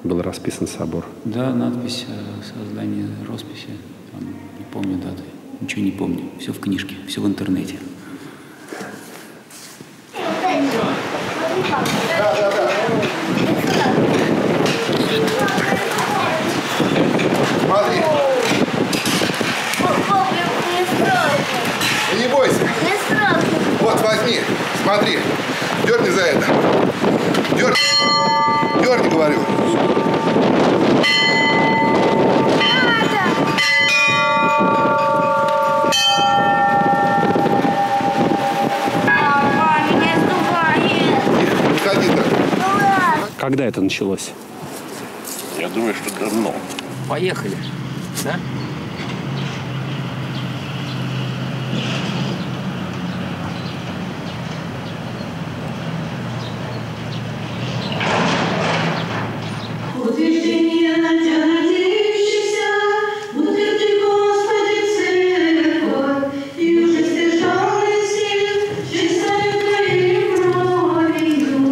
был расписан собор? Да, надпись о создании росписи, там, не помню даты, ничего не помню. Все в книжке, все в интернете. Смотри. Не бойся. Вот, возьми, смотри. Дерни за это. Дерни, говорю. Не ходи так. Когда это началось? Я думаю, что давно. Поехали, да? Утверждение надеющихся, утверди, Господи, церковь, и уже стяженный сил, чистою Твоей кровью.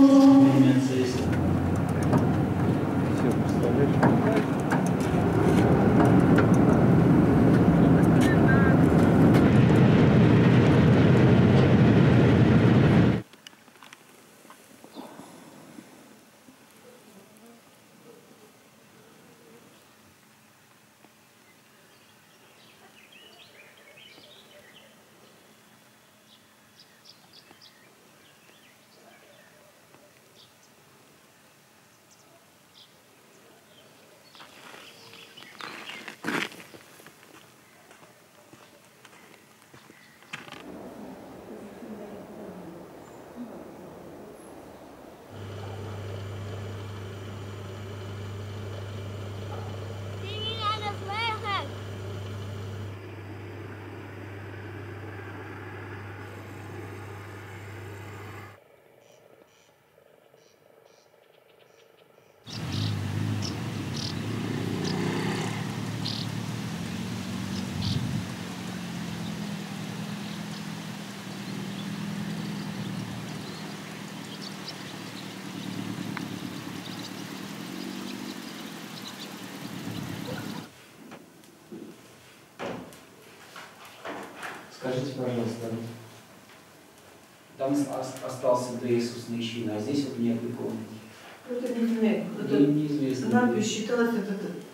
Скажите, пожалуйста, там остался для Иисуса Нищина, а здесь вот нет иконы. Это Неизвестно. надпись считалась, это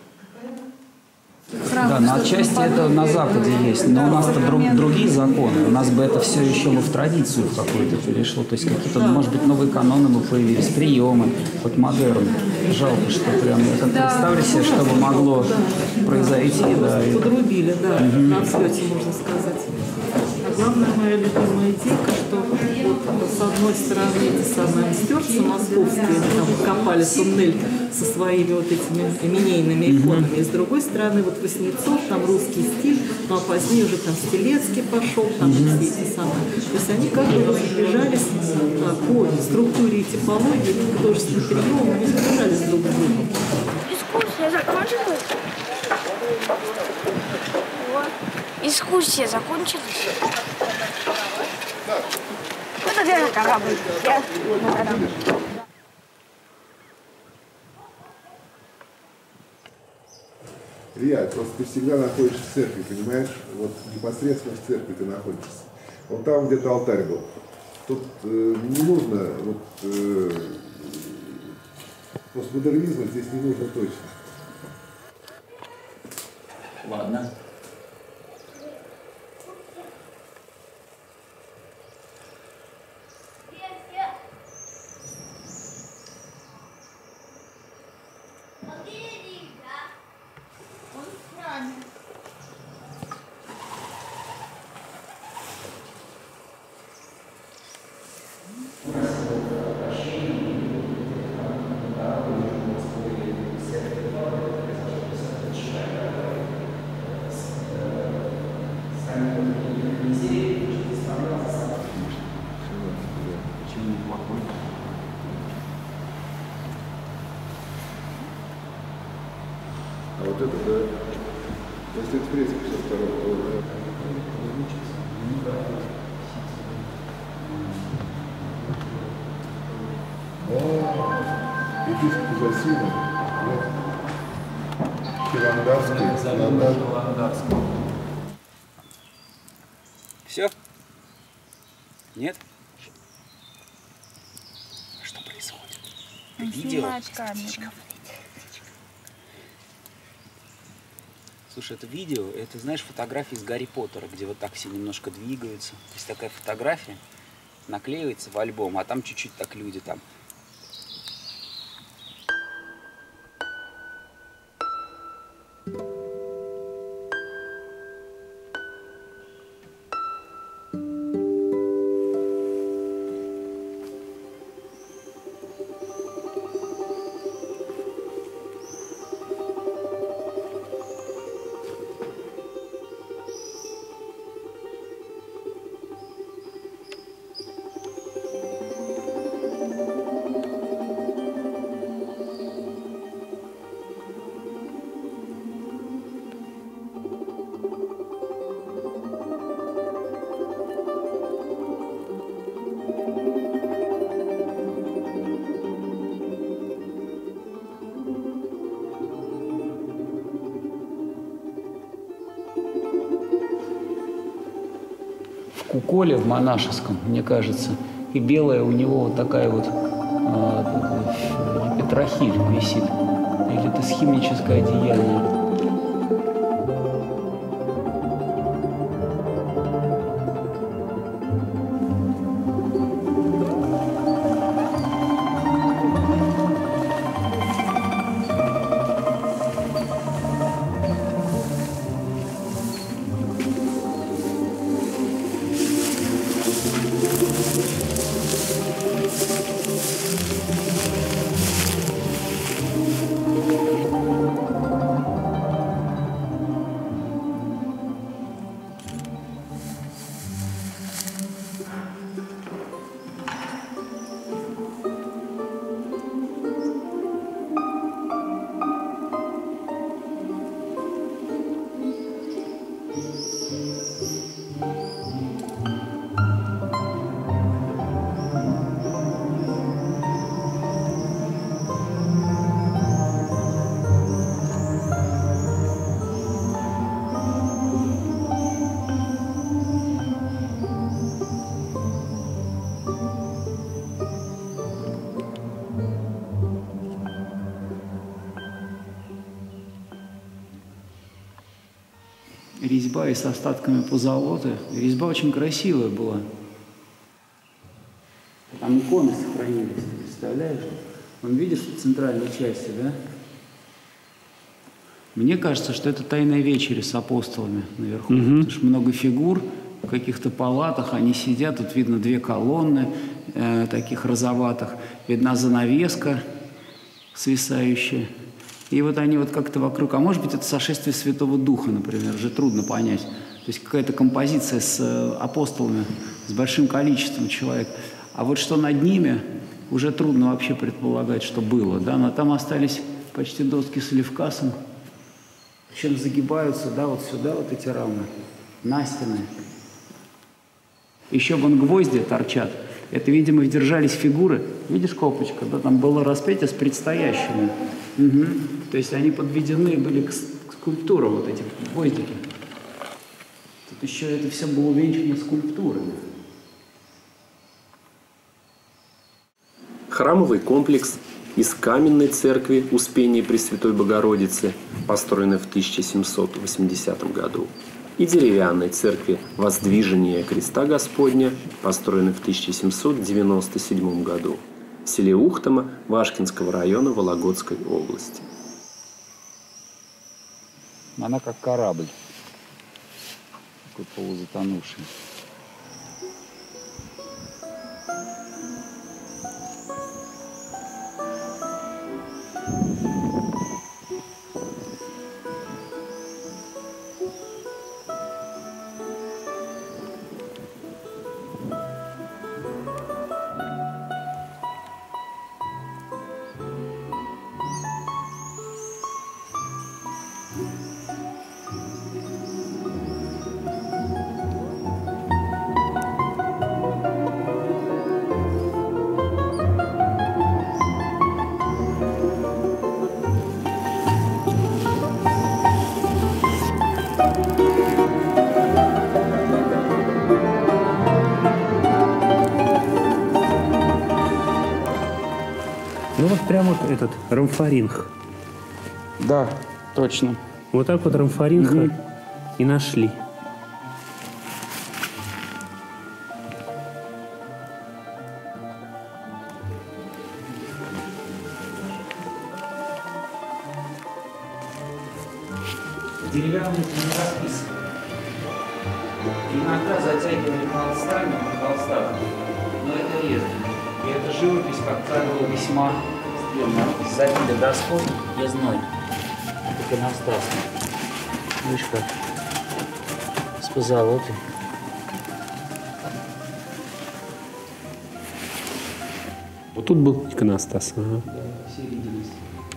Да, на отчасти это на Западе есть, но у нас-то другие законы. У нас бы это все еще бы в традицию какую-то перешло. То есть какие-то, может быть, новые каноны бы появились, приемы, вот модерн. Жалко, что прям, как представьте себе, что бы могло произойти. Да, Подрубили, да, на взлете, можно сказать. А главная моя любимая идейка, что вот с одной стороны эти самые мастерцы московские, они там копали туннель со своими вот этими именейными иконами, и с другой стороны вот Васнецов, там русский стиль, ну а позднее уже там Стелецкий пошел, там все эти самые. То есть они как бы сближались по структуре и типологии, по художественным приемам, они сближались друг с другом. Экскурсия закончилась? Экскурсия закончилась? Это где на корабль? Я на корабль. Илья, просто ты всегда находишься в церкви, понимаешь? Вот непосредственно в церкви ты находишься. Вот там где-то алтарь был. Тут не нужно, постмодернизма здесь не нужно точно. Ладно. А вот это, да, если это фреска 52-го, то епископ Засина. Иванодарский. Все? Нет? Что происходит? Он Видео? снимает камеру. Слушай, это видео, это, знаешь, фотографии из Гарри Поттера, где вот так все немножко двигаются. То есть такая фотография наклеивается в альбом, а там чуть-чуть так люди там. Куколе в монашеском, мне кажется, и белая у него вот такая вот петрохиль висит. Или это схимническое одеяние. Резьба и с остатками позолоты. Резьба очень красивая была. Там иконы сохранились, ты представляешь? Вон видишь в центральной части, да? Мне кажется, что это тайная вечеря с апостолами наверху. Потому что много фигур в каких-то палатах, они сидят, тут видно две колонны таких розоватых, видна занавеска свисающая. И вот они вот как-то вокруг, а может быть это сошествие Святого Духа, например, уже трудно понять. То есть какая-то композиция с апостолами, с большим количеством человек. А вот что над ними, уже трудно вообще предполагать, что было. Да? Но там остались почти доски с левкасом, причем загибаются, да, вот сюда вот эти рамы, настенные. Еще вон гвозди торчат. Это, видимо, держались фигуры. Видишь, копочка, да, там было распятие с предстоящими. Угу. То есть они подведены были к скульптурам, вот эти гвоздики. Тут еще это все было увенчано скульптурами. Храмовый комплекс из каменной церкви Успения Пресвятой Богородицы, построенной в 1780 году, и деревянной церкви Воздвижения Креста Господня, построенной в 1797 году в селе Ухтома Вашкинского района Вологодской области. Она как корабль, такой полузатонувший. вот этот рамфоринг. Да, точно. Вот так вот рамфоринг и нашли. Деревянные не расписаны. Иногда затягивали холстами, но это редко. И эта живопись, как правило, весьма забита доской резной, иконостасной. Видишь как? С позолотой. Вот тут был иконостас. Ага. Да, все виделись.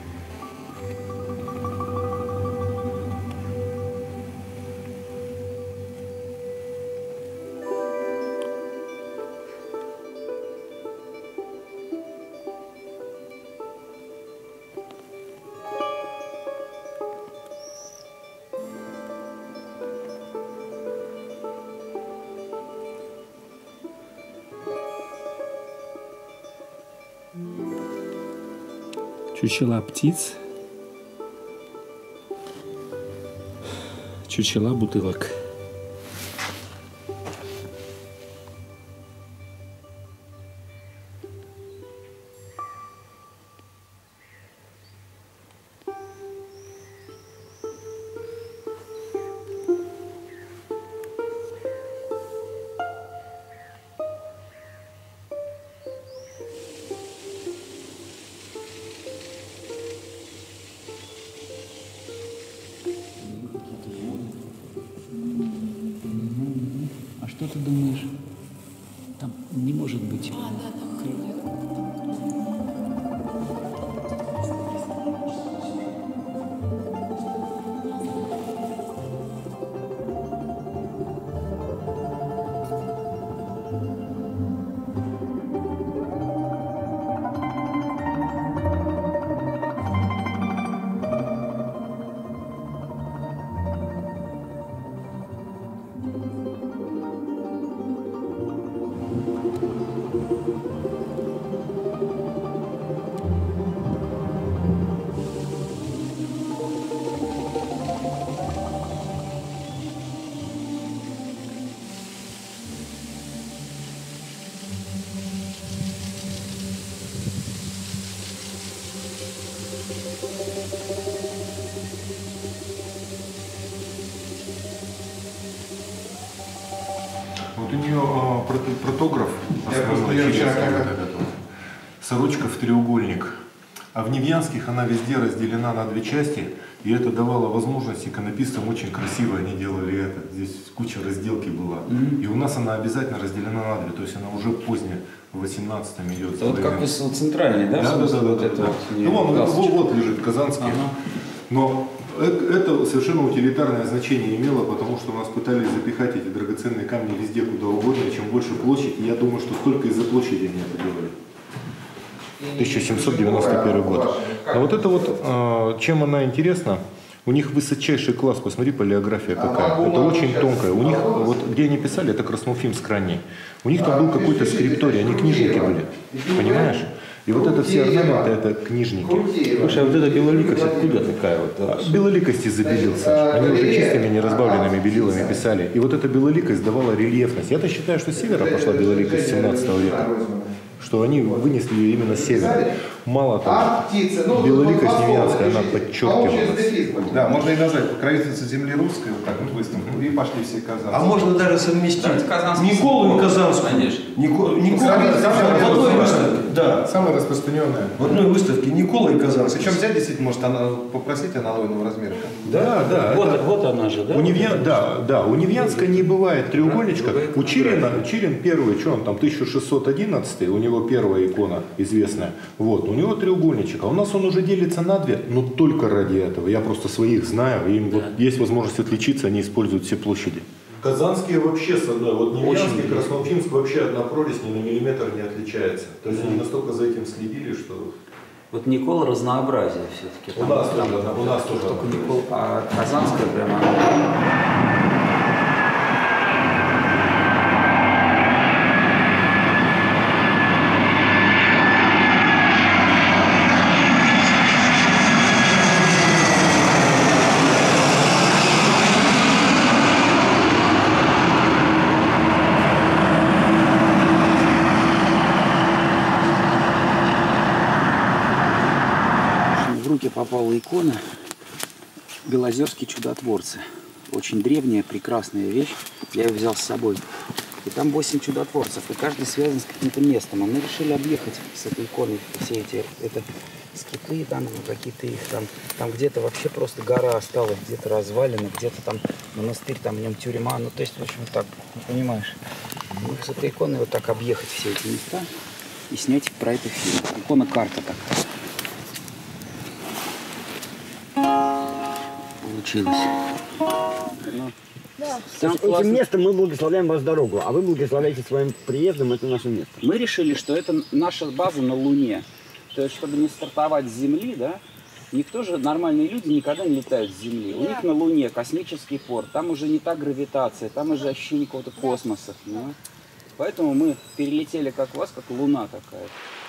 Чучела птиц, чучела бутылок. А что ты думаешь? Там не может быть. Вот у нее протограф, основной, сорочка в треугольник. А в Невьянских она везде разделена на две части, и это давало возможность иконописцам очень красиво, они делали это. Здесь куча разделки была. И у нас она обязательно разделена на две, то есть она уже поздняя, в 18-м идет. Это вот как центральный, да? Да. Ну, вот лежит Казанский. Но это совершенно утилитарное значение имело, потому что у нас пытались запихать эти драгоценные камни везде, куда угодно, и чем больше площадь, и я думаю, что только из-за площади они это делали. 1791 год. А вот это вот, чем она интересна, у них высочайший класс, посмотри, палеография какая. Это очень тонкая. У них, вот где они писали, это Красноуфимск ранний. У них там был какой-то скрипторий, они книжники были, понимаешь? И вот это все орнаменты, это книжники. Слушай, а вот эта белоликость откуда такая вот? Белоликость изобилился. Они уже чистыми, неразбавленными белилами писали. И вот эта белоликость давала рельефность. Я-то считаю, что с севера пошла белоликость 17 века. Что они вынесли ее именно с севера. Мало того, белоликость невьянская, она подчеркивалась. Да, можно и назвать покровительница земли русской, вот так вот выставку, и пошли все казанцы. А можно даже совместить Николу и Казанскую. Конечно. Николу в одной выставке. Да. Самая распространенная. В одной выставке Никола и Казанский. Причем взять действительно может она попросить аналогного размера. Да. Вот она же, да? У Невьянска не бывает треугольничка. У Чирин первый, что он там, 1611, у него первая икона известная. Вот, у него треугольничек. А у нас он уже делится на две, но только ради этого. Я просто своих знаю, им вот есть возможность отличиться, они используют все площади. Казанские вообще с одной, вот Невьянский, Красноуфимск вообще одна прорезь ни на миллиметр не отличается. То есть они настолько за этим следили, что... Вот Никола разнообразие все-таки. У нас тоже. Только Никола, а Казанская прямо... руки попала икона «Белозерские чудотворцы». Очень древняя, прекрасная вещь. Я ее взял с собой. И там 8 чудотворцев, и каждый связан с каким-то местом. А мы решили объехать с этой иконой все эти... Это скиты там, какие-то их там где-то вообще просто гора осталась, где-то развалина, где-то там монастырь, там в нем тюрьма. Ну, то есть, в общем, так, понимаешь. Мы с этой иконой вот так объехать все эти места и снять про это фильм. Икона-карта такая. Получилось. Да. Этим местом мы благословляем вас дорогу, а вы благословляете своим приездом это наше место. Мы решили, что это наша база на Луне. То есть, чтобы не стартовать с Земли, да, никто же, нормальные люди никогда не летают с Земли. У них на Луне космический порт, там уже не та гравитация, там уже ощущение какого-то космоса. Да? Поэтому мы перелетели как вас, как Луна такая.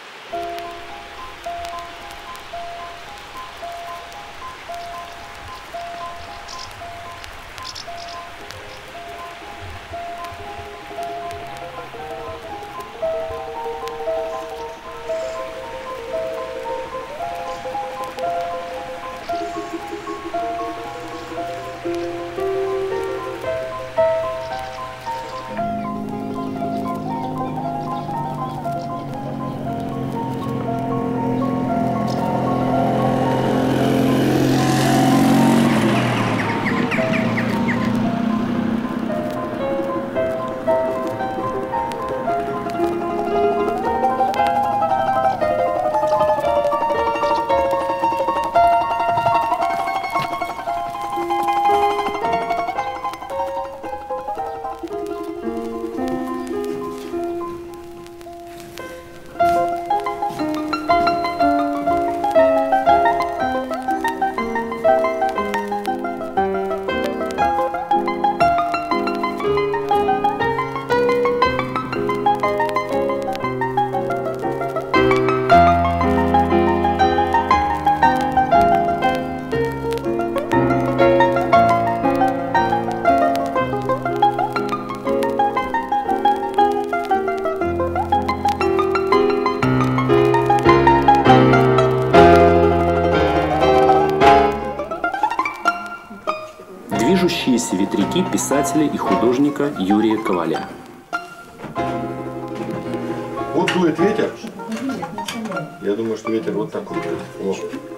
Движущиеся ветряки писателя и художника Юрия Коваля. Вот дует ветер. Я думаю, что ветер вот такой. О.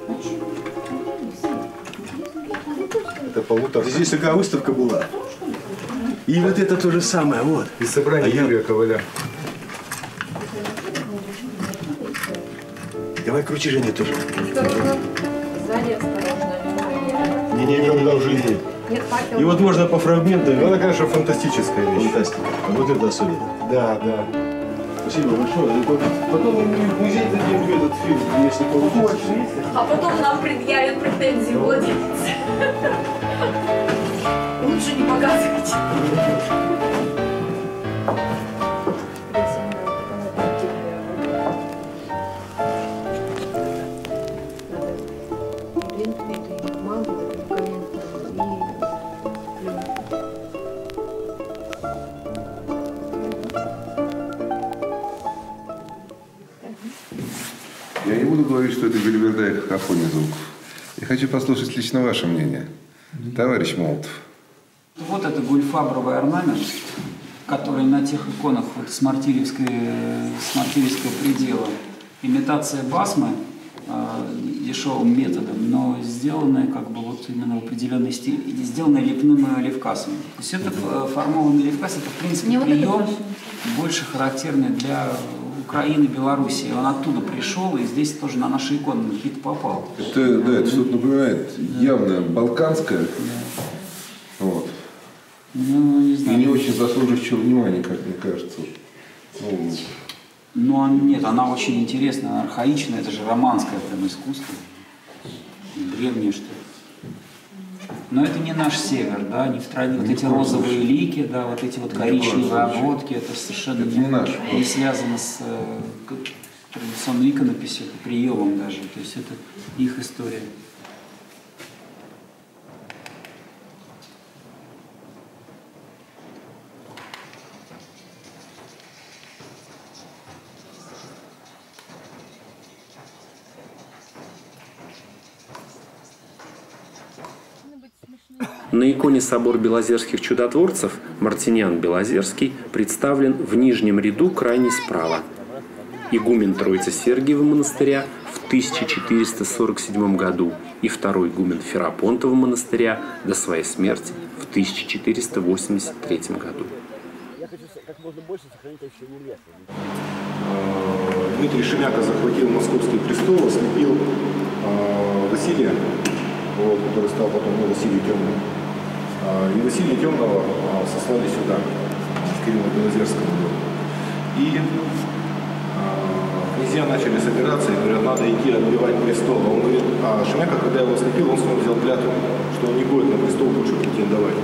Это полутора. Здесь такая выставка была. И вот это то же самое, вот. Из собрания Юрия Коваля. Давай крути, Женя, тоже. Сзади осторожно. Никогда в жизни. Нет, факел. И вот можно по фрагментам. Это, конечно, фантастическая вещь. Фантастика. А вот это особенно. Да, да. Спасибо большое. Потом мы в музей дадим этот фильм, если получится. А потом нам предъявят претензии владельцы. Лучше не показывайте. Я не буду говорить, что это белиберда и какофония звуков. Я хочу послушать лично ваше мнение, товарищ Молотов. Вот это гульфабровый орнамент, который на тех иконах вот, с Мартильевского предела. Имитация басмы дешевым методом, но сделанная как бы вот именно в определенный стиль, сделанная лепным левкасом. То есть это формованный левкас, это в принципе прием больше характерный для Украины, Белоруссии. Он оттуда пришел и здесь тоже на наши иконы какие-то попал. Это, да, это что-то напоминает явно балканское. Да. Вот. Ну, не знаю. И не очень заслуживающего внимания, как мне кажется. Ну, нет, она очень интересная, она архаичная, это же романское прям искусство. Древнее, что ли. Но это не наш север, да, не в траве. Вот эти розовые лики, да, вот эти вот коричневые обводки, это совершенно не связано с традиционной иконописью, приемом даже. То есть это их история. На иконе собор Белозерских чудотворцев Мартиниан Белозерский представлен в нижнем ряду крайне справа. Игумен Троицы-Сергиева монастыря в 1447 году и второй игумен Ферапонтова монастыря до своей смерти в 1483 году. Я хочу как можно больше сохранить еще невесту. Дмитрий Шемяка захватил московский престол, ослепил Василия, вот, который стал потом Василий Темный. И Василия Темного сослали сюда, в Кирево-Белозерском. И князья начали собираться и говорят, надо идти отбивать престол. А он говорит, а Шемяка, когда его ослепил, он с него взял клятву, что он не будет на престол больше претендовать.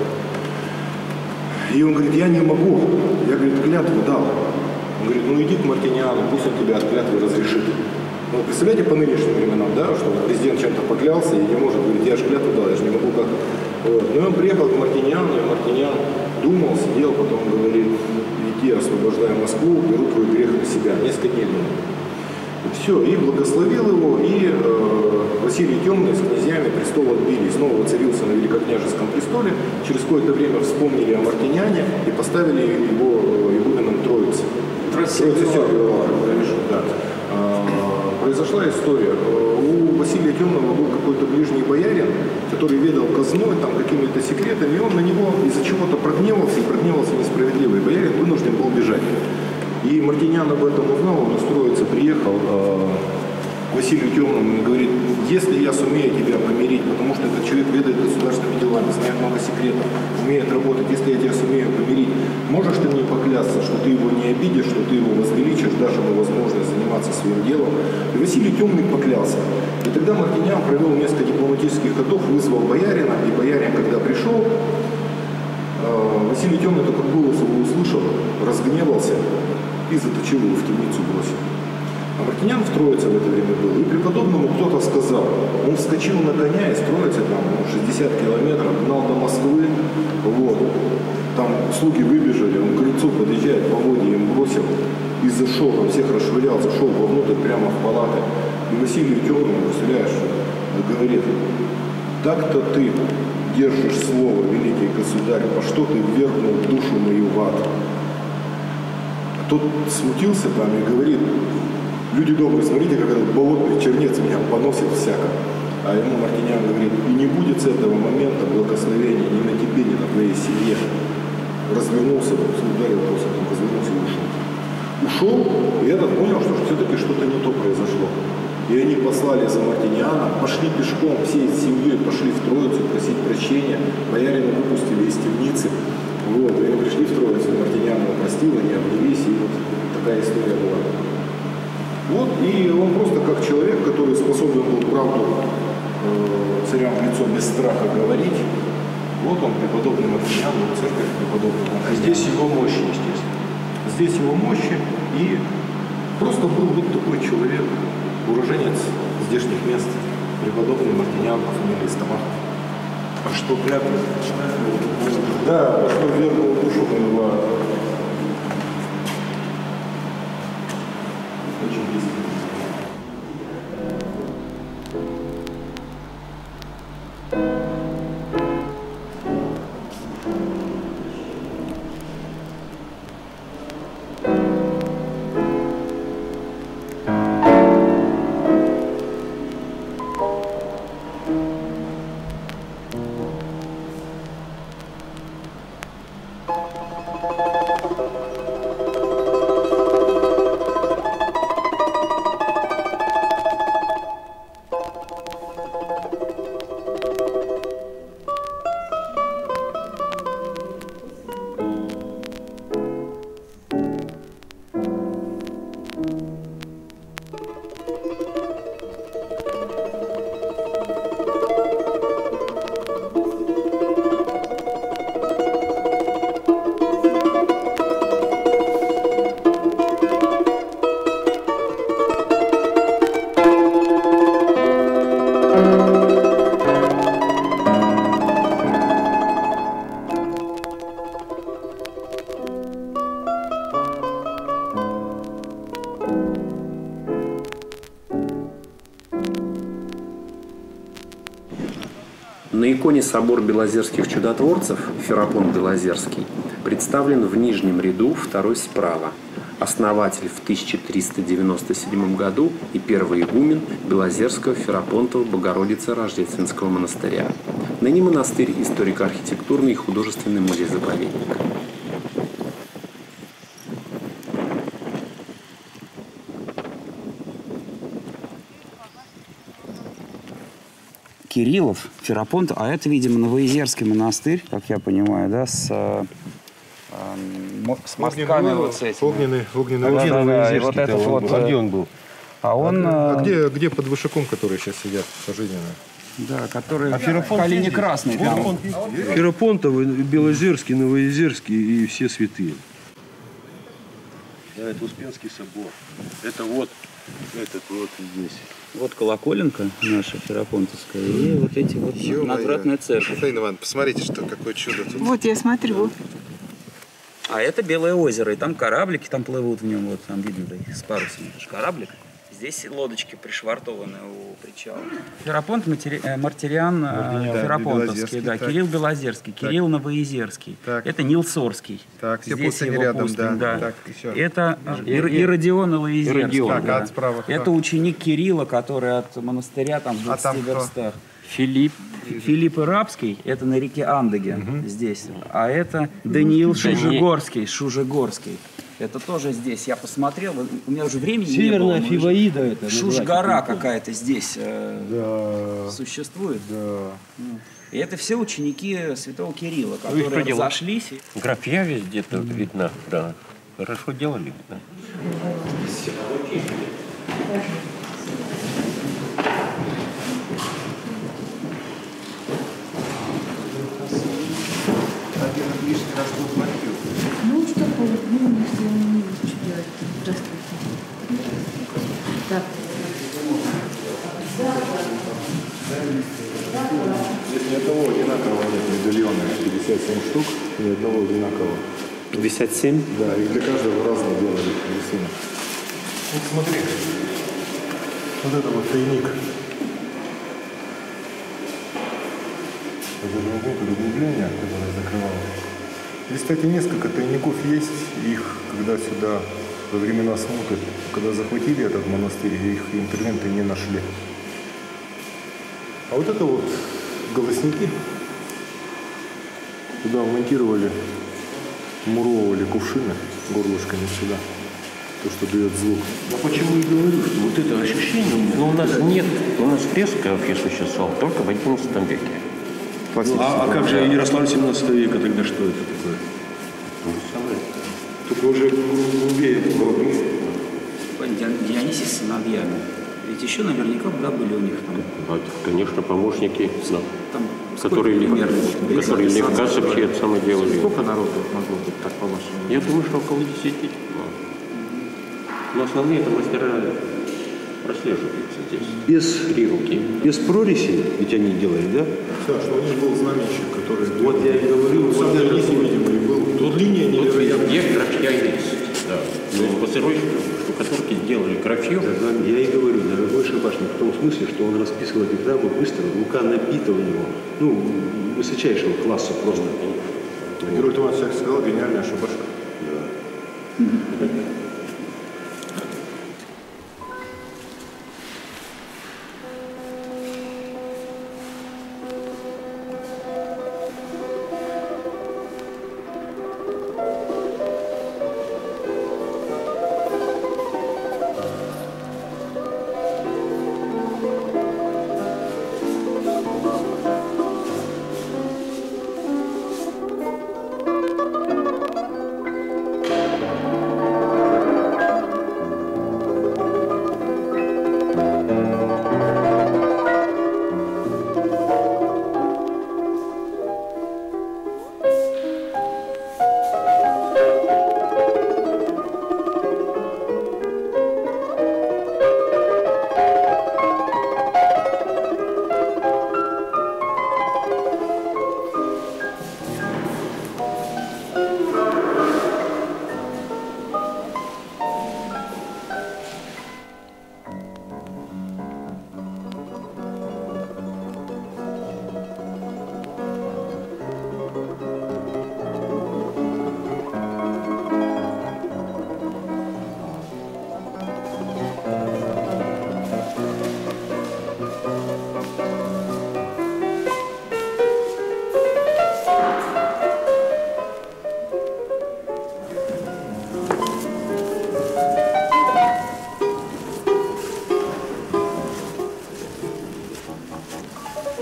И он говорит, я не могу. Я, говорит, клятву дал. Он говорит, ну иди к Мартиниану, пусть он тебя от клятвы разрешит. Ну, представляете, по нынешним временам, да, что президент чем-то поклялся и не может говорить, я же клятву дал, я же не могу как. Вот. Ну и он приехал к Мартиниану, и Мартиниан думал, сидел, потом говорит, иди, освобождай Москву, беру твой грех на себя. Несколько дней думал. Все, и благословил его, и Василий Темный с князьями престол отбили, и снова воцарился на великокняжеском престоле. Через какое-то время вспомнили о Мартиниане и поставили его игуменом Троицы. Троицы-Сергиева, да. Произошла история. У Василия Темного был какой-то ближний боярин, который ведал казной, там, какими-то секретами, и он на него из-за чего-то прогневался, и прогневался несправедливо, и боярин вынужден был бежать. И Мартиниан об этом узнал, он устроиться приехал к Василию Темному и говорит, если я сумею тебя помирить, потому что этот человек ведает государственными делами, знает много секретов, умеет работать, если я тебя сумею помирить, можешь ты мне поклясться, что ты его не обидишь, что ты его возвеличишь, дашь ему возможность заниматься своим делом. И Василий Темный поклялся. И тогда Мартиниан провел несколько дипломатических ходов, вызвал боярина, и боярин, когда пришел, Василий Темный только голос его услышал, разгневался и заточил его в темницу, бросил. А Мартиниан в Троице в это время был, и преподобному кто-то сказал, он вскочил на коня из Троицы, там 60 километров, гнал до Москвы, вот, там слуги выбежали, он к крыльцу подъезжает, поводья им бросил и зашел, там всех расшвырял, зашел вовнутрь прямо в палаты. И Василию Темному, представляешь, говорит, так-то ты держишь слово, великий государь, по что ты ввергнул душу мою в ад? А тот смутился там и говорит, люди добрые, смотрите, как этот болотный чернец меня поносит всяко. А ему Мартиниан говорит, и не будет с этого момента благословения ни на тебе, ни на твоей семье. Развернулся, ударил просто, развернулся и ушел. Ушел, и этот понял, что все-таки что-то не то произошло. И они послали за Мартиниана, пошли пешком, всей семьей пошли в Троицу просить прощения. Боярина выпустили из темницы. Вот, и они пришли в Троицу, Мартиниан его простил, они обнялись, и вот такая история была. Вот, и он просто как человек, который способен был правду царям в лицо без страха говорить. Вот он, преподобный Мартиниан, вот церковь преподобного Мартиниана. Здесь его мощи, естественно. Здесь его мощи, и просто был вот такой человек, уроженец здешних мест, преподобный Мартиниан по фамилии Стамахов. А что клятва? Да, что ввергнул душу мою в ад. Очень близко. На иконе собор Белозерских чудотворцев Ферапонт Белозерский представлен в нижнем ряду, второй справа. Основатель в 1397 году и первый игумен Белозерского Ферапонтова Богородицы Рождественского монастыря. Ныне монастырь – историко-архитектурный и художественный музей-заповедник. Кириллов, Ферапонт, а это, видимо, Новоизерский монастырь, как я понимаю, да, с мостками вот с этими. Огненный и вот этот вот. А где он был? А он... где под Вышаком, которые сейчас сидят пожизненно? Да, который Калине Красный там. Ферапонтов, Белозерский, Новоизерский и все святые. Да, это Успенский собор. Это вот этот вот здесь. Вот колоколенка наша Ферапонтовская и вот эти вот надвратная церковь. Михаил Иванович, посмотрите, что какое чудо тут. Вот я смотрю. А это Белое озеро, и там кораблики там плывут в нем, вот там видно, да, с парусами. Это же кораблик. Здесь лодочки пришвартованы у причала. Ферапонт Мартириан Ферапонтовский, да, Кирилл Белозерский, Кирилл Новоизерский. Это Нил Сорский. Так, все здесь пустыни его рядом, пустынь, да. да. Так, еще. Это Иродион Новоизерский. Так, а справа кто? Это ученик Кирилла, который от монастыря там в 20 верстах. Филипп Ирабский, это на реке Андыге, здесь. А это Даниил Шужегорский. Это тоже здесь. Я посмотрел, у меня уже времени Северная не было. Фиваида это. Шуш-гора какая-то здесь существует. Да. И это все ученики святого Кирилла, которые разошлись. Графья везде тут видно, да. Хорошо делали, да. Ну, что такое? Ну, если он не учит. Здравствуйте. Так. Здесь ни одного одинакового нет медальона. 57 штук, ни одного одинакового. 57? Да, и для каждого разного делали рисунок. Вот смотри, вот это вот тайник. Это глубокое углубление, которое закрывало. Здесь, кстати, несколько тайников есть. Их, когда сюда во времена смуты, когда захватили этот монастырь, их интервенты не нашли. А вот это вот голосники. Туда вмонтировали, муровывали кувшины горлышками сюда. То, что дает звук. Ну почему и говорю, что вот это ощущение, но у нас нет, у нас фреска существовала только в XI веке. А как же Ярослав 17 века, тогда что это такое? То же самое. Только уже глубее. Дионисий с сыновьями. Ведь еще наверняка были у них там. Конечно, помощники, Там которые Левкас вообще это самое делали. Сколько народу могло быть, так по-вашему? Я думаю, что около 10. Но основные это мастера прослеживаются здесь. Без 3 руки. Без прорези, ведь они делали, да? Да, что у них был знаменщик, который... Вот я и говорю, сам Дионисий, видимо, и был. Тут линия невероятная. Есть графья есть. Да. Но по сырой штукатурке сделали графью. Я и говорю, дорогой шабашник, в том смысле, что он расписывал эти графы быстро, рука набита у него, ну, высочайшего класса просто. Герой Туман всяк сказал, гениальная шабашка. Да.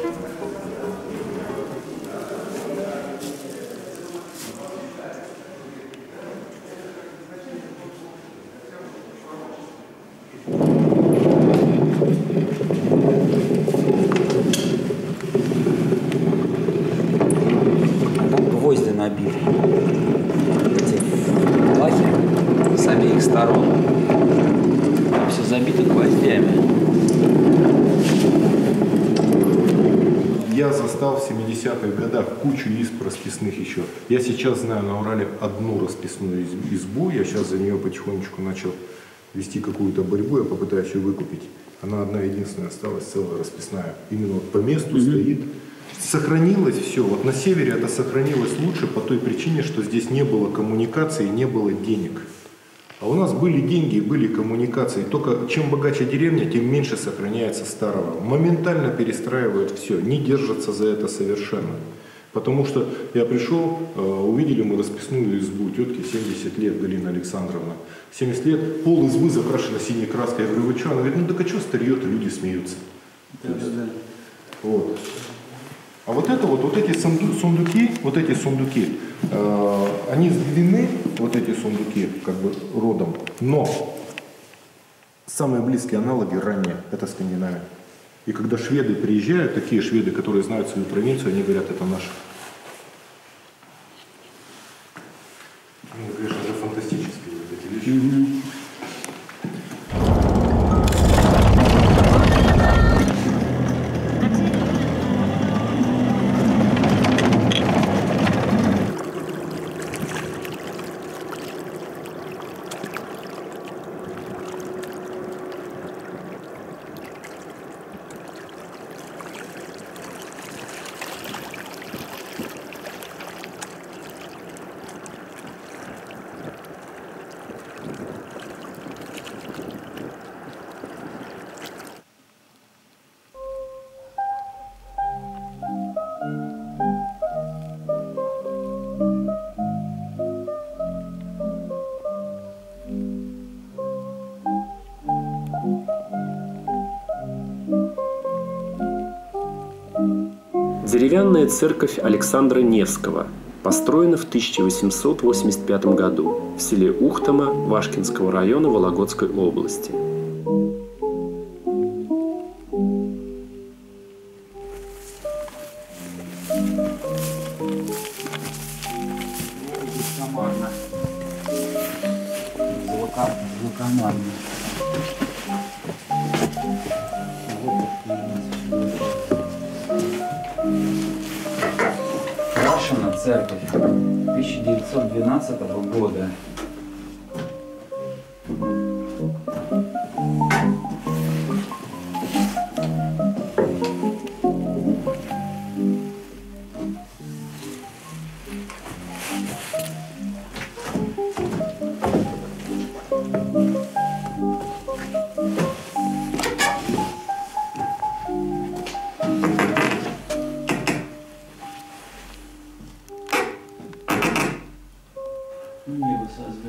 Гвозди набиты. Эти плахи с обеих сторон. Все забито гвоздями. Я застал в 70-х годах кучу исп расписных еще. Я сейчас знаю на Урале одну расписную избу. Я сейчас за нее потихонечку начал вести какую-то борьбу. Я попытаюсь ее выкупить. Она одна единственная осталась, целая расписная. Именно вот по месту стоит. Сохранилось все. Вот на севере это сохранилось лучше по той причине, что здесь не было коммуникации, не было денег. А у нас были деньги и были коммуникации. Только чем богаче деревня, тем меньше сохраняется старого. Моментально перестраивают все, не держатся за это совершенно. Потому что я пришел, увидели мы расписную избу тетки 70 лет, Галина Александровна. 70 лет, пол избы закрашена синей краской. Я говорю, вы что? Она говорит, ну так а что старье-то, люди смеются. Да. Вот. А вот это вот эти сундуки, они сдвинены, вот эти сундуки, как бы родом, но самые близкие аналоги ранние, это Скандинавия. И когда шведы приезжают, такие шведы, которые знают свою провинцию, они говорят, это наше. Ну, конечно же, фантастические вот эти вещи. Деревянная церковь Александра Невского построена в 1885 году в селе Ухтома Вашкинского района Вологодской области. Церковь 1912 года. Небо со звездами.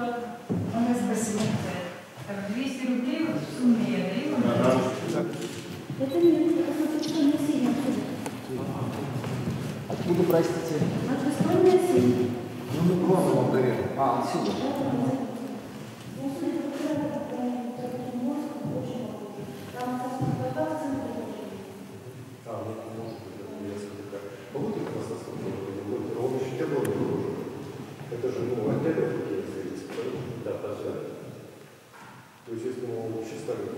Так, 200 рублей вот в сумме я даю. Это не сильно. Откуда, простите? От Восточной России. Ну, мы к вам дарим. А, отсюда. Это же, ну, отдельно такие свидетельства. Да, да. То есть, если мы вообще ставим...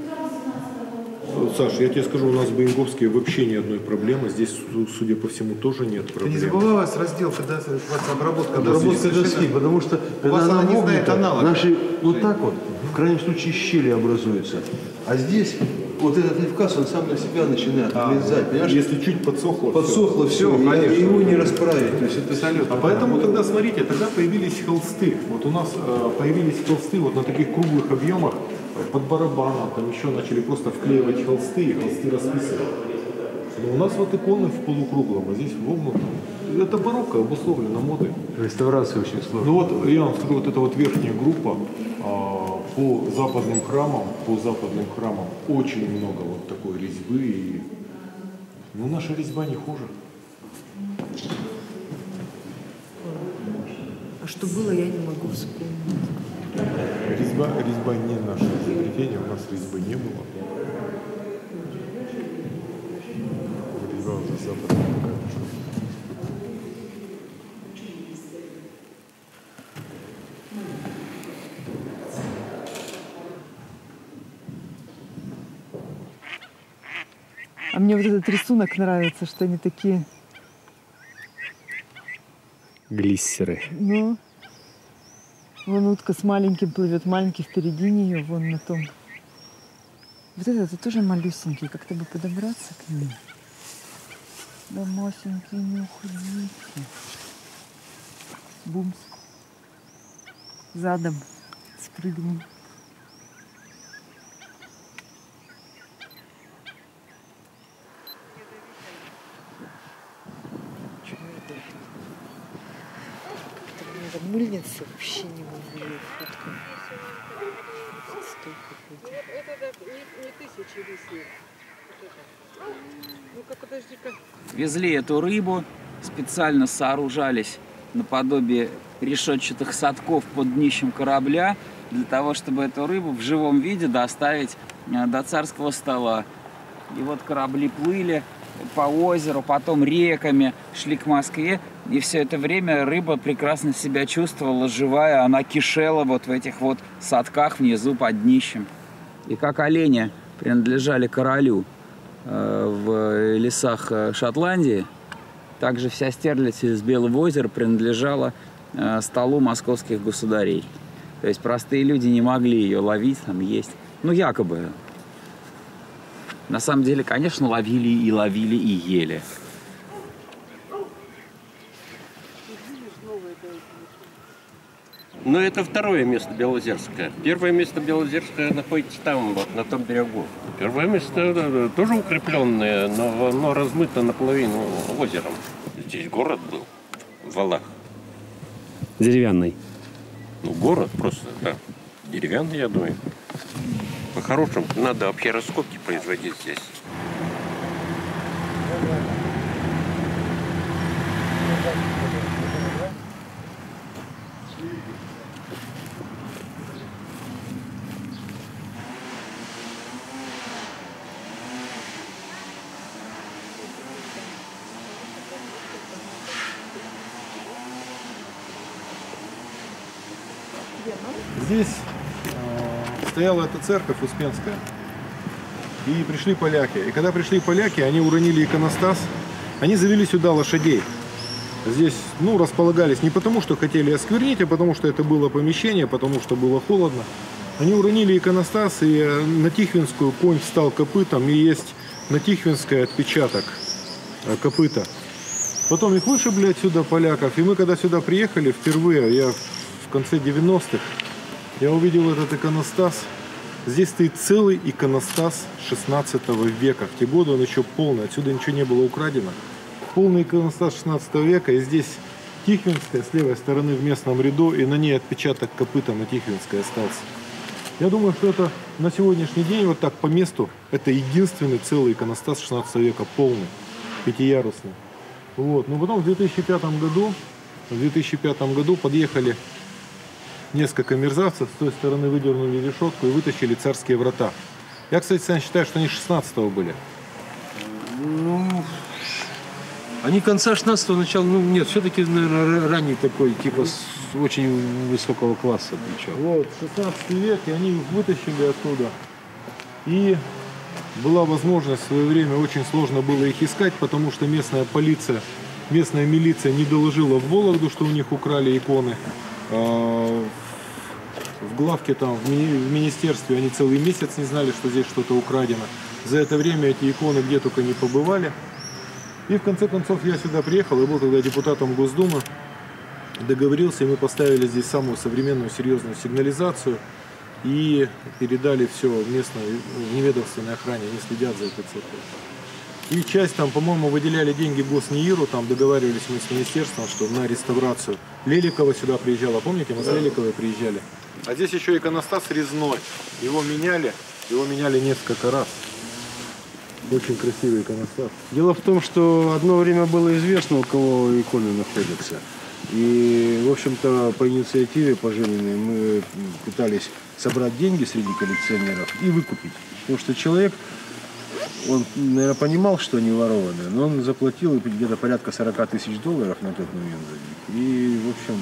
Саш, я тебе скажу, у нас в Боинговске вообще ни одной проблемы. Здесь, судя по всему, тоже нет проблем. Ты не забывай, у вас раздел, когда обработка доски, потому что когда она вогнута, наши вот так вот, в крайнем случае, щели образуются. А здесь вот этот левкас, он сам на себя начинает влезать, понимаешь? Если чуть подсохло, все, его не расправить. То есть это абсолютно. А поэтому тогда, смотрите, тогда появились холсты. Вот у нас появились холсты вот на таких круглых объемах, под барабаном, там еще начали просто вклеивать холсты, и холсты расписывать. Но у нас вот иконы в полукруглом, а здесь в вогнутом. Это барокко, обусловлено модой. Реставрация очень сложная. Ну вот, я вам скажу, вот эта вот верхняя группа, по западным храмам очень много вот такой резьбы. И... Ну, наша резьба не хуже. А что было, я не могу вспомнить. Резьба не наше изобретение, у нас резьбы не было. Резьба уже западная какая-то. А мне вот этот рисунок нравится, что они такие... Глиссеры. Ну, вон утка с маленьким плывет, маленький впереди нее, вон на том. Вот этот тоже малюсенький, как-то бы подобраться к нему. Да, масенький, не уходите. Бумс. Задом спрыгнул. Мыльница вообще не могу ее фоткать. Это не тысячи висит. Ну-ка, подожди-ка. Везли эту рыбу, специально сооружались наподобие решетчатых садков под днищем корабля, для того, чтобы эту рыбу в живом виде доставить до царского стола. И вот корабли плыли по озеру, потом реками шли к Москве. И все это время рыба прекрасно себя чувствовала, живая. Она кишела вот в этих вот садках внизу под днищем. И как олени принадлежали королю в лесах Шотландии, также вся стерлядь из Белого озера принадлежала столу московских государей. То есть простые люди не могли ее ловить, там есть. Ну, якобы. На самом деле, конечно, ловили и ели. Но это второе место Белозерское. Первое место Белозерское находится там, вот, на том берегу. Первое место тоже укрепленное, но оно размыто наполовину озером. Здесь город был, в валах. Деревянный. Ну, город просто, да. Деревянный, я думаю. По-хорошему, надо вообще раскопки производить здесь. Здесь стояла эта церковь Успенская, и пришли поляки. И когда пришли поляки, они уронили иконостас, они завели сюда лошадей. Здесь, ну, располагались не потому, что хотели осквернить, а потому, что это было помещение, потому что было холодно. Они уронили иконостас, и на Тихвинскую конь встал копытом, и есть на Тихвинской отпечаток копыта. Потом их вышибли отсюда поляков, и мы когда сюда приехали впервые, я в конце 90-х, я увидел этот иконостас. Здесь стоит целый иконостас 16 века. В те годы он еще полный, отсюда ничего не было украдено. Полный иконостас 16 века, и здесь Тихвинская с левой стороны в местном ряду, и на ней отпечаток копыта на Тихвинской остался. Я думаю, что это на сегодняшний день, вот так по месту, это единственный целый иконостас 16 века, полный, пятиярусный. Вот. Но потом в 2005 году подъехали несколько мерзавцев, с той стороны выдернули решетку и вытащили царские врата. Я, кстати, сам считаю, что они 16-го были. Ну, они конца 16-го, начала, ну нет, все-таки, наверное, ранний такой, типа очень высокого класса. Причем. Вот, 16 век, и они их вытащили оттуда. И была возможность в свое время, очень сложно было их искать, потому что местная полиция, местная милиция не доложила в Вологду, что у них украли иконы. В главке там, в министерстве они целый месяц не знали, что здесь что-то украдено. За это время эти иконы где только не побывали. И в конце концов я сюда приехал, я был тогда депутатом Госдумы, договорился, и мы поставили здесь самую современную серьезную сигнализацию и передали все в местной, в неведомственной охране, они следят за этой церковью. И часть там, по-моему, выделяли деньги Госнеиру, там договаривались мы с министерством, что на реставрацию. Леликова сюда приезжала, помните, мы с Леликовой приезжали. А здесь еще иконостас резной, его меняли несколько раз. Очень красивый иконостас. Дело в том, что одно время было известно, у кого иконы находятся. И, в общем-то, по инициативе пожизненной мы пытались собрать деньги среди коллекционеров и выкупить. Потому что человек, он, наверное, понимал, что они ворованные, но он заплатил где-то порядка 40 тысяч долларов на тот момент за них. И, в общем,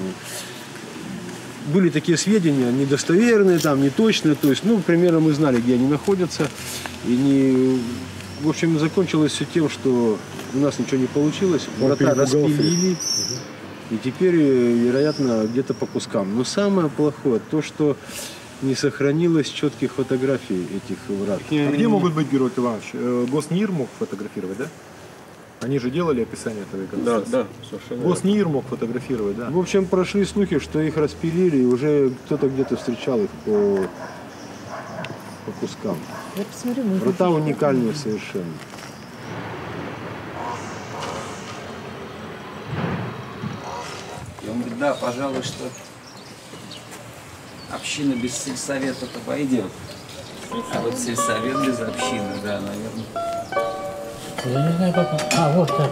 были такие сведения недостоверные, там, неточные. То есть, ну, примерно мы знали, где они находятся. И в общем, закончилось все тем, что у нас ничего не получилось. Врата распилили. И теперь, вероятно, где-то по кускам. Но самое плохое то, что не сохранилось четких фотографий этих врат. А где могут быть, Герольд Иванович? Госнеир мог фотографировать, да? Они же делали описание этого иконостаса. Да, совершенно. Госнеир мог фотографировать, да? В общем, прошли слухи, что их распилили, и уже кто-то где-то встречал их по кускам. Я посмотрю, врата уникальные совершенно. И он говорит, да, пожалуй, что община без сельсовета-то пойдет. А вот сельсовет без общины, да, наверное. Я не знаю, как... А, вот так.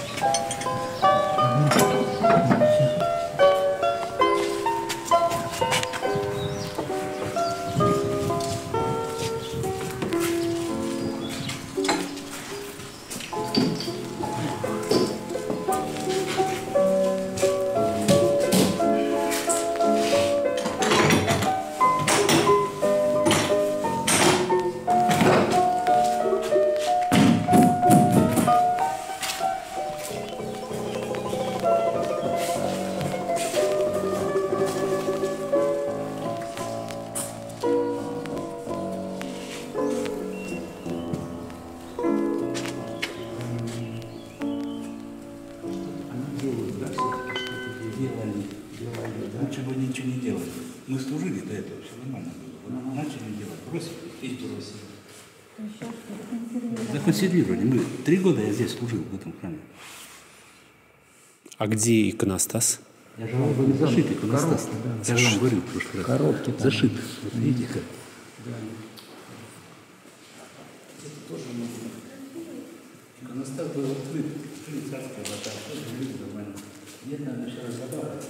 Лучше бы ничего не делали. Мы служили до этого, все нормально было. Начали делать, бросили и бросили. Законсервировали. Мы 3 года я здесь служил в этом храме. А где иконостас? Я же вам говорю, зашит иконостас. Я же вам говорил в прошлый раз. Коробки. Зашит. Вот видите как? Иконостас был открыт. Открыли царские врата. Люди нормально. Нет, надо еще разобрать.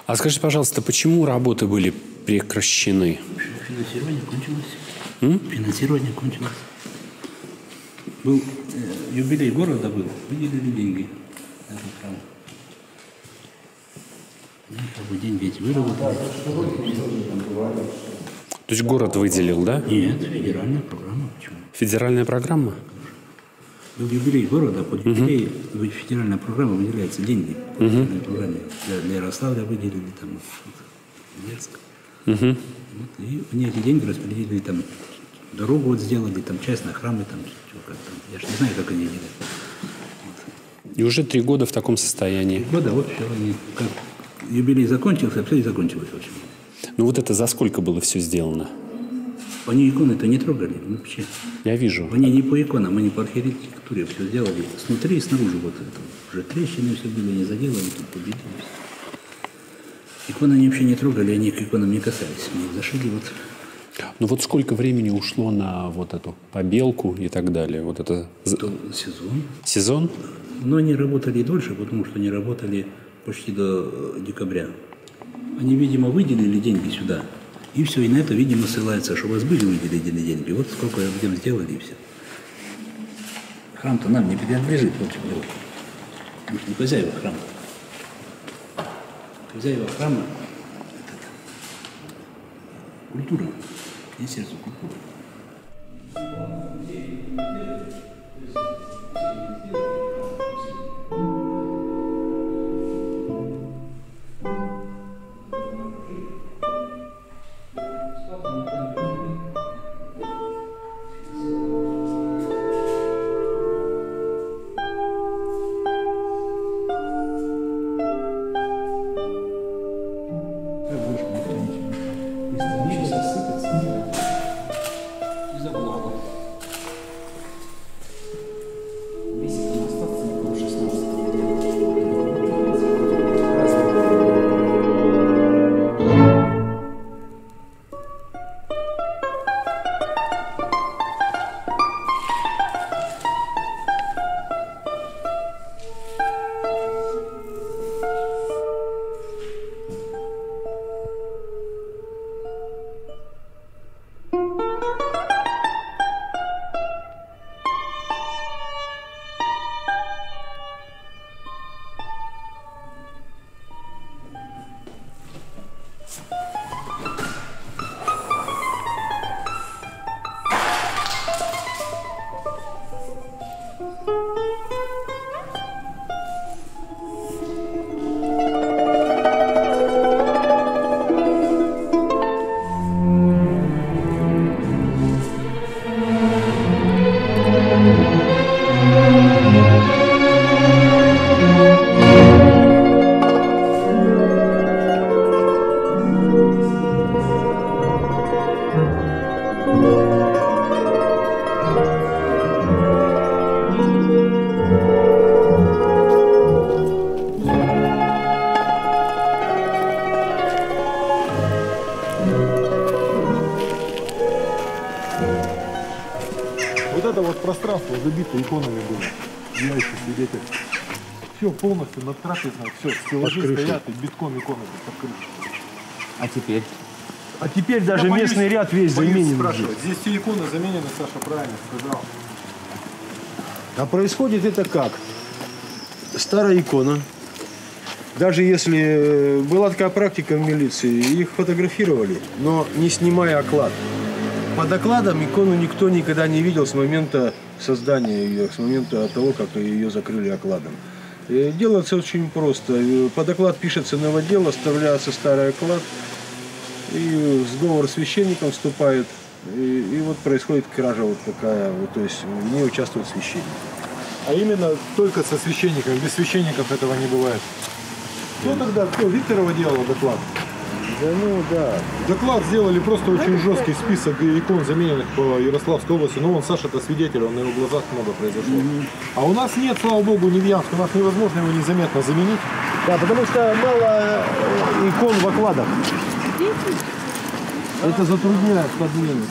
А скажите, пожалуйста, почему работы были прекращены? Финансирование кончилось. Финансирование кончилось. Был юбилей города был, выделили деньги на этот храм. Ну, как бы деньги эти выработали. То есть город выделил, да? Нет, федеральная программа. Почему? Федеральная программа? Был юбилей города, под юбилей федеральная программа выделяются деньги. По федеральной программе. Для Ярославля выделили, там, Дерск. Вот, и они эти деньги распределили, там, дорогу вот сделали, там, часть на храмы, там, там, я же не знаю, как они делают. Вот. И уже 3 года в таком состоянии. 3 года, вот все, они, как юбилей закончился, все и закончилось, в общем. Ну вот это за сколько было все сделано? Они иконы-то не трогали вообще. Я вижу. Они не по иконам, они по архитектуре все сделали. Снутри и снаружи вот это. Уже трещины все были, не заделали, тут победили. Иконы они вообще не трогали, они к иконам не касались. Они их зашили вот. Ну вот сколько времени ушло на вот эту побелку и так далее? Вот это... Сезон. Сезон? Но они работали дольше, потому что они работали почти до декабря. Они, видимо, выделили деньги сюда. И все, и на это, видимо, ссылается, что у вас были выделены деньги. Вот сколько людям сделали, и все. Храм-то нам не принадлежит, вот что дело. Мы же не хозяева храма. Хозяева храма – это культура, Министерство культуры. Вот это вот пространство забито иконами было. Я еще свидетель. Все полностью над трапезной, все, стеллажи стоят и битком иконы под крышей. А теперь? А теперь даже местный ряд весь заменен. Здесь все иконы заменены, Саша правильно сказал. А происходит это как? Старая икона. Даже если была такая практика в милиции, их фотографировали, но не снимая оклад. Под окладом икону никто никогда не видел с момента создания ее, с момента того, как ее закрыли окладом. Делается очень просто. Под оклад пишется новодел, оставляется старый оклад, и сговор с священником вступает, и вот происходит кража вот такая, вот, то есть в ней участвует священник. А именно только со священником, без священников этого не бывает. Кто тогда, кто Викторова делала доклад? Да, ну да. Доклад сделали просто очень жесткий список икон, замененных по Ярославской области. Но он, Саша-то свидетель, он на его глазах много произошло. А у нас нет, слава богу, не в Ямске. У нас невозможно его незаметно заменить. Да, потому что мало икон в окладах. Это затрудняет подмену.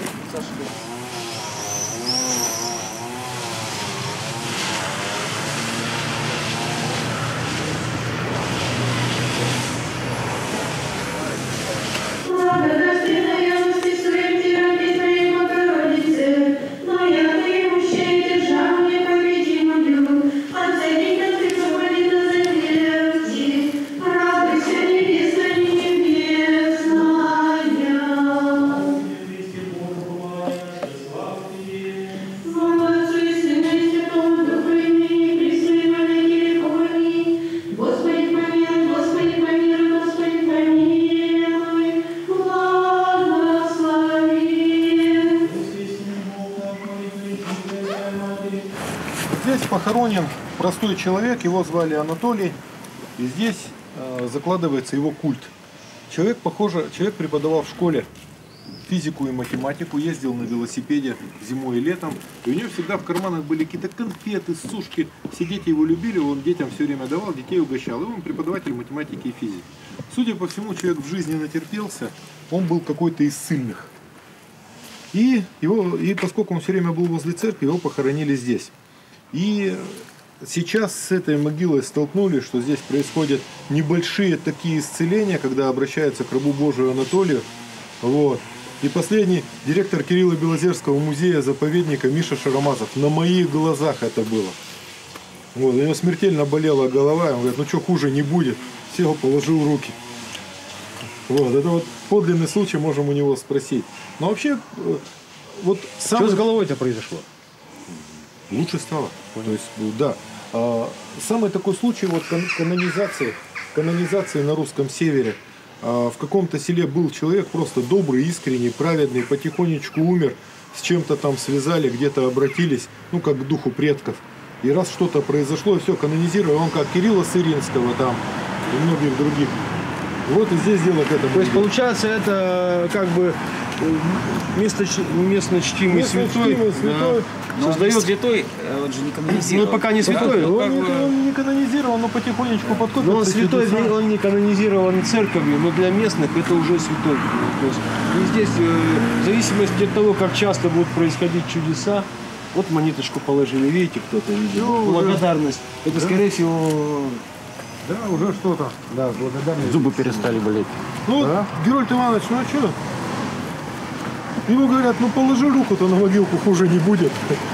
похоронен простой человек, его звали Анатолий, и здесь закладывается его культ. Человек преподавал в школе физику и математику, ездил на велосипеде зимой и летом, и у него всегда в карманах были какие-то конфеты, сушки. Все дети его любили, он детям все время давал, детей угощал, и он преподаватель математики и физики. Судя по всему, человек в жизни натерпелся, он был какой-то из ссыльных. И поскольку он все время был возле церкви, его похоронили здесь. И сейчас с этой могилой столкнулись, что здесь происходят небольшие такие исцеления, когда обращаются к рабу Божию Анатолию. Вот. И последний директор Кирилло-Белозерского музея-заповедника Миша Шарамазов. На моих глазах это было. Вот. У него смертельно болела голова. Он говорит, ну что, хуже не будет. Сел, положил руки. Вот. Это вот подлинный случай, можем у него спросить. Но вообще, вот Что с головой-то произошло? Лучше стало. То есть, да. Самый такой случай вот канонизации на русском севере. В каком-то селе был человек просто добрый, искренний, праведный, потихонечку умер, с чем-то там связали, где-то обратились, ну как к духу предков. И раз что-то произошло, и все, канонизировали, он как Кирилла Сыринского там и многих других. Вот и здесь дело к этому. То есть получается это как бы местно чтимый святой. Создает святой, он же не канонизирован. Ну пока не святой. Он не канонизирован, но потихонечку подкопится. Но он святой, он не канонизирован церковью, но для местных это уже святой. То есть, и здесь в зависимости от того, как часто будут происходить чудеса, вот монеточку положили, видите, кто-то видел. Благодарность. Это, скорее всего, да, уже что-то. Да, благодарность. Зубы перестали болеть. Ну, да? Герольд Иванович, ну а что? Ему говорят, ну положи руку-то на могилку, хуже не будет.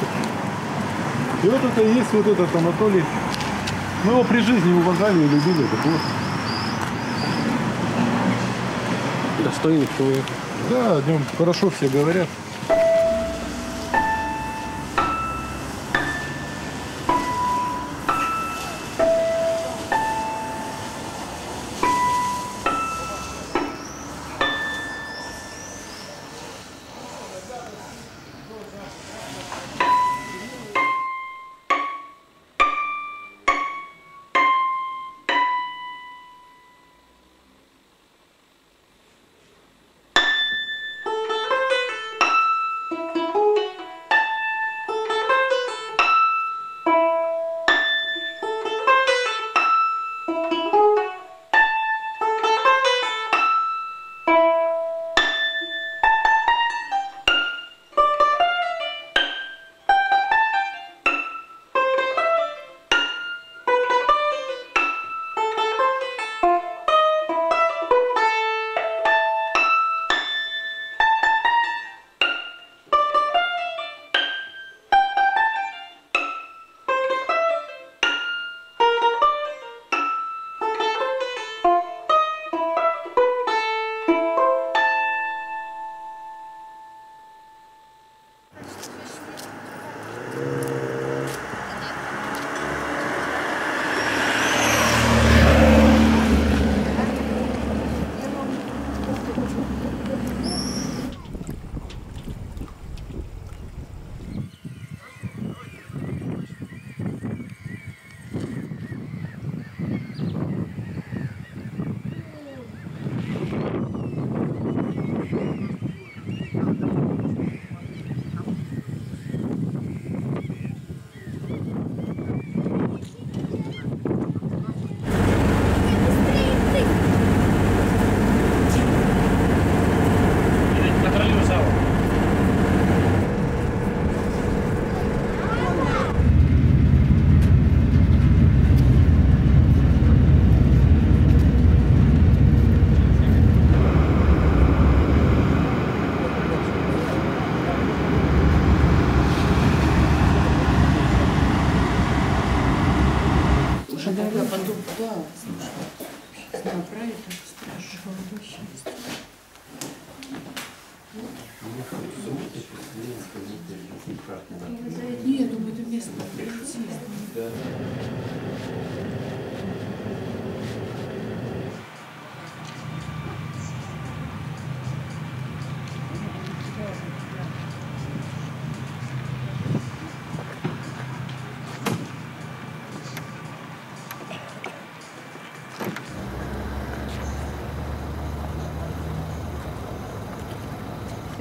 И вот это и есть вот этот Анатолий. Мы его при жизни уважали и любили. Так вот. Достойный человек. Да, о нем хорошо все говорят.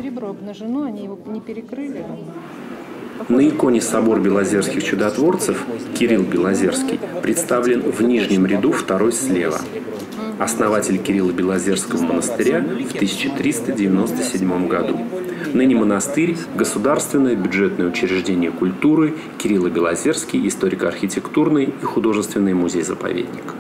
ребро обнажено, они его не перекрыли. На иконе собор Белозерских чудотворцев Кирилл Белозерский представлен в нижнем ряду второй слева. Основатель Кирилла Белозерского монастыря в 1397 году. Ныне монастырь – государственное бюджетное учреждение культуры, Кирилл Белозерский – историко-архитектурный и художественный музей-заповедник.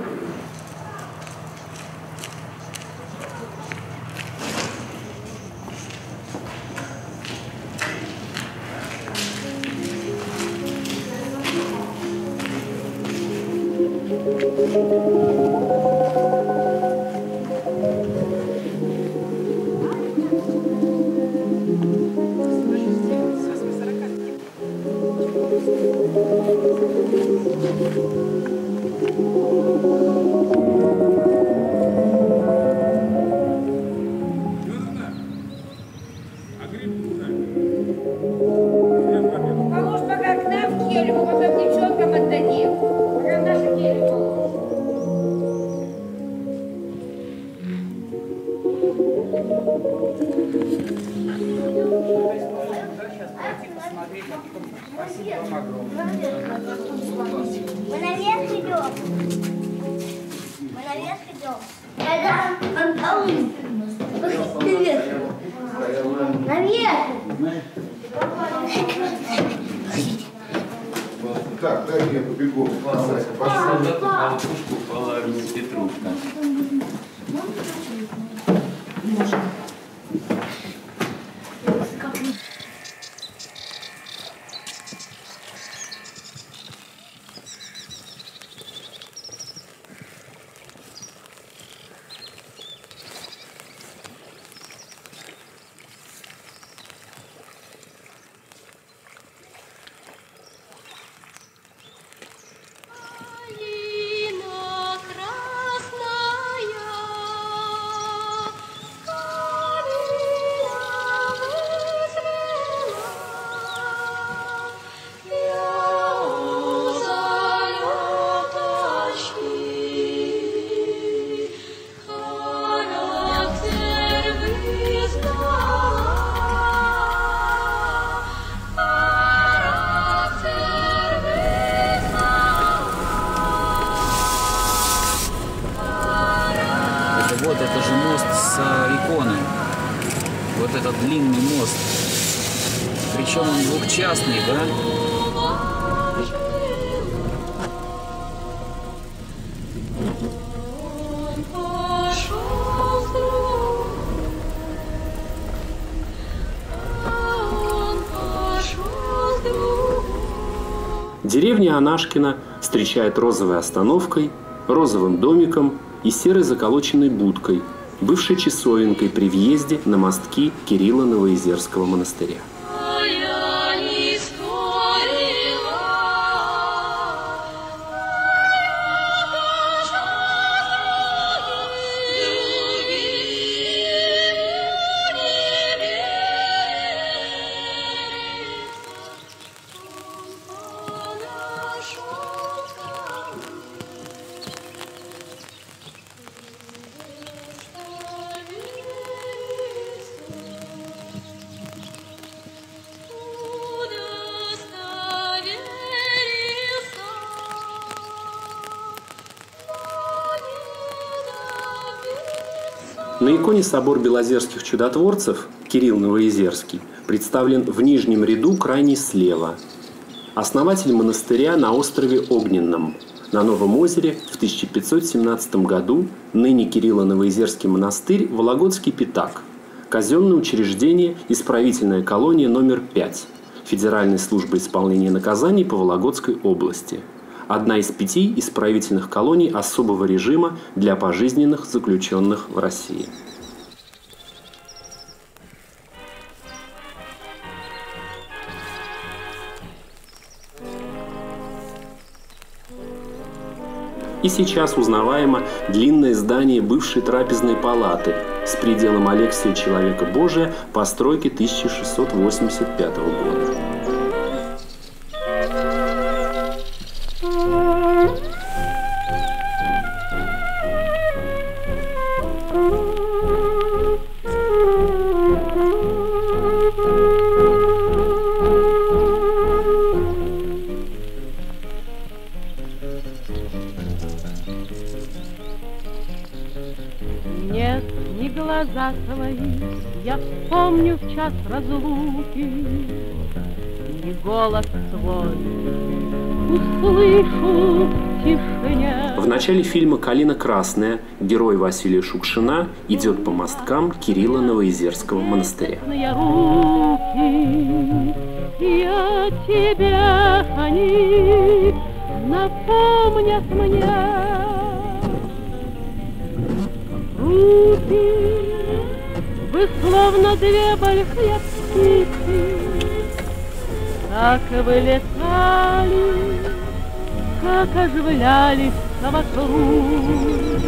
Положь пока к нам в келью, мы потом девчонкам отдадим. Пока в нашу келью положь. Мы наверх идем. Мы наверх идем. Наверх. Так, дай мне побегу. Петрушка. Вот это же мост с иконой. Вот этот длинный мост. Причем он двухчастный, да? Деревня Анашкино встречает розовой остановкой, розовым домиком и серой заколоченной будкой, бывшей часовенкой при въезде на мостки Кирилла Новоизерского монастыря. На иконе собор Белозерских чудотворцев Кирилл Новоизерский представлен в нижнем ряду крайне слева. Основатель монастыря на острове Огненном, на Новом озере в 1517 году, ныне Кирилло-Новоизерский монастырь Вологодский Пятак, казенное учреждение, исправительная колония номер 5 Федеральной службы исполнения наказаний по Вологодской области. Одна из 5 исправительных колоний особого режима для пожизненных заключенных в России. И сейчас узнаваемо длинное здание бывшей трапезной палаты с пределом Алексия Человека Божия постройки 1685 года. Нет, не глаза твои, я вспомню в час разлуки, не голос твой услышу в тишине. В начале фильма «Калина красная» герой Василия Шукшина идет по мосткам Кирилла Новоизерского монастыря. Руки, я тебя они напомнят мне. Руки, вы словно две большие птицы, как вылетали, как оживлялись вокруг.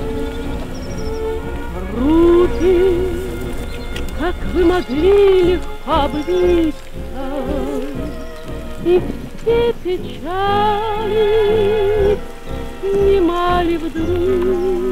Руки, как вы могли легко обвиться, и все печали снимали вдруг.